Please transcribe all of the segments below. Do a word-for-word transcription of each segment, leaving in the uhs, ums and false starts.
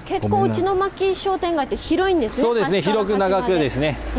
結構内巻商店街って広いんですね。 そうですね、広く長くですね。うん、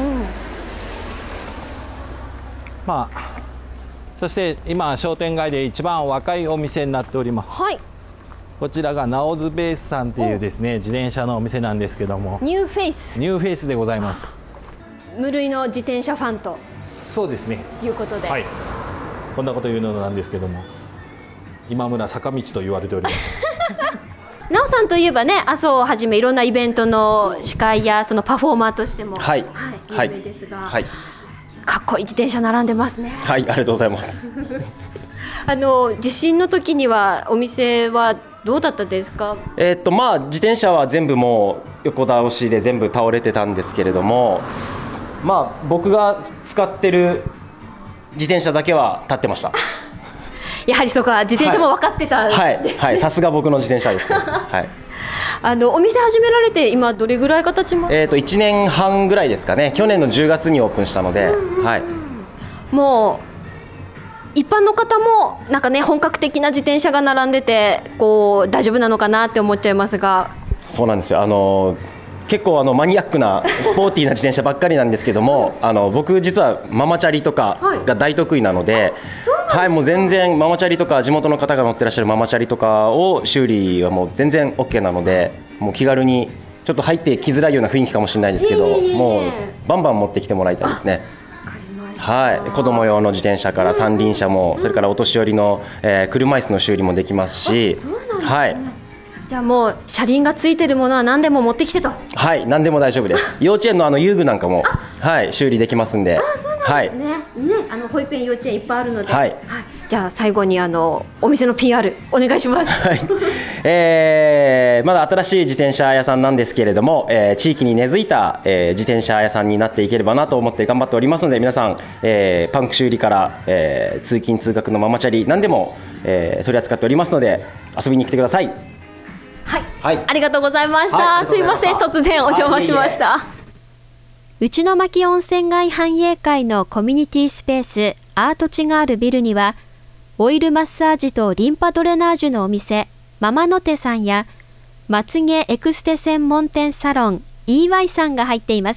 まあそして今商店街で一番若いお店になっております。 はい。 こちらがナオズベースさんっていうですね自転車のお店なんですけども、 ニューフェイスニューフェイスでございます。 無類の自転車ファンとそうですねいうことで、 はい、こんなこと言うのなんですけども、今村坂道と言われておりますなおさんといえばね、阿蘇をはじめいろんなイベントの司会やそのパフォーマーとしても、 はい、 はい、有名ですが、 はい、 かっこいい自転車並んでますね。 はい、ありがとうございますあの地震の時にはお店はどうだったですか？ えーっとまあ自転車は全部もう横倒しで全部倒れてたんですけれども、まあ僕が使ってる自転車だけは立ってましたやはりそこは自転車も分かってた、 はいはい、さすが僕の自転車ですねはい。 あのお店始められて今どれぐらい形もえーっといちねんはんぐらいですかね。去年のじゅうがつにオープンしたので、はい、 もう一般の方もなんかね本格的な自転車が並んでてこう大丈夫なのかなって思っちゃいますが。 そうなんですよ。あの結構あのマニアックなスポーティーな自転車ばっかりなんですけども、あの僕実はママチャリとかが大得意なので、はい、もう全然ママチャリとか地元の方が乗ってらっしゃるママチャリとかを修理はもう全然 オーケー なので、もう気軽にちょっと入ってきづらいような雰囲気かもしれないですけど、もうバンバン持ってきてもらいたいですね。はい、子供用の自転車から三輪車も、それからお年寄りの、えー、車椅子の修理もできますし、はい。 じゃあもう車輪がついてるものは何でも持ってきてと。 はい、何でも大丈夫です。幼稚園のあの遊具なんかも、はい、修理できますんで。 あ、そうなんですね。はい、ね、あの保育園幼稚園いっぱいあるので。 はい。 はい、じゃあ最後にあのお店の ピーアール お願いします。 はい。えー、まだ新しい自転車屋さんなんですけれども、えー、地域に根付いた、えー、自転車屋さんになっていければなと思って頑張っておりますので、皆さん、えー、パンク修理から、えー、通勤通学のママチャリ何でも、えー、取り扱っておりますので遊びに来てください。 はい、はい、ありがとうございました。はい、すいません、突然お邪魔しました。内巻温泉街繁栄会のコミュニティスペースアートチがあるビルには、オイルマッサージとリンパドレナージュのお店ママの手さんや、まつげエクステ専門店サロン イーワイ さんが入っています。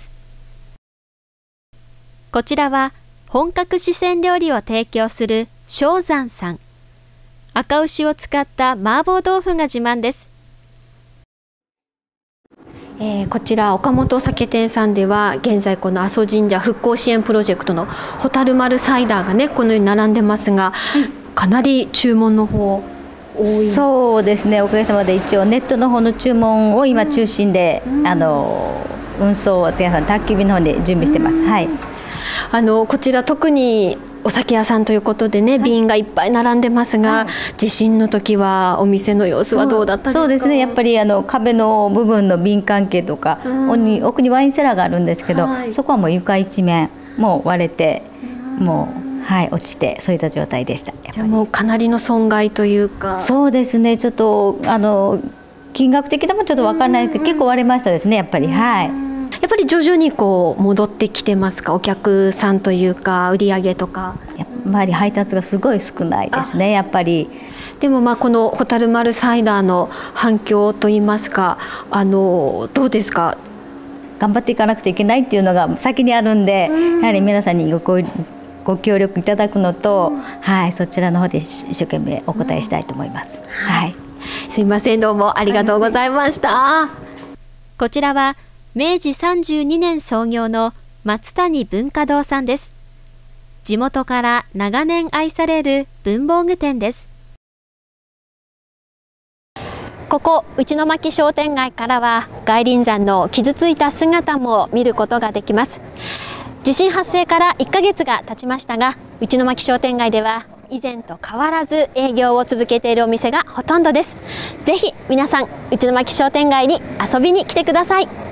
こちらは本格四川料理を提供する正山さん。赤牛を使った麻婆豆腐が自慢です。えー、こちら岡本酒店さんでは現在この阿蘇神社復興支援プロジェクトの蛍丸サイダーがねこのように並んでますが、かなり注文の方多い。 そうですね、おかげさまで一応ネットの方の注文を今中心で、うん、あの運送は皆さん宅急便の方で準備してます。はい。あのこちら特にお酒屋さんということでね、はい、瓶がいっぱい並んでますが、はい、地震の時はお店の様子はどうだったですか？そうですね、やっぱりあの壁の部分の瓶関係とか、うん、奥にワインセラーがあるんですけど、はい、そこはもう床一面もう割れて、うん、もう、はい、落ちてそういった状態でした。 じゃあもうかなりの損害というか。 そうですね、ちょっとあの金額的でもちょっと分からないけど、結構割れましたですね、やっぱり。はい。 やっぱり徐々にこう戻ってきてますか、お客さんというか売り上げとか。 やっぱり配達がすごい少ないですね、やっぱり。 でもまあこの蛍丸サイダーの反響といいますか、あのどうですか？ 頑張っていかなくちゃいけないっていうのが先にあるんで、やはり皆さんにごご協力いただくのと、はい、そちらの方で一生懸命お答えしたいと思います。はい。 すいません、どうもありがとうございました。こちらはめいじさんじゅうにねん創業の松谷文化堂さんです。地元から長年愛される文房具店です。ここ内巻商店街からは外輪山の傷ついた姿も見ることができます。地震発生からいっかげつが経ちましたが、内巻商店街では以前と変わらず営業を続けているお店がほとんどです。ぜひ皆さん内巻商店街に遊びに来てください。